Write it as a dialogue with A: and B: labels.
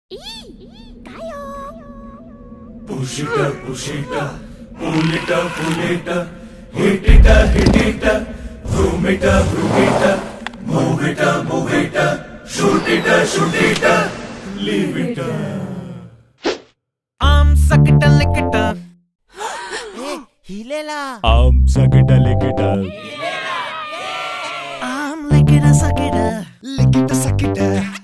A: काय हो?
B: Push it up, pull it up, hit it up, vroom it up, move it up, shoot it up, leave it up.
C: I'm suckita lickita.
A: हिलेला.
B: I'm suckita lickita.
C: I'm lickita suckita.
B: Lickita suckita.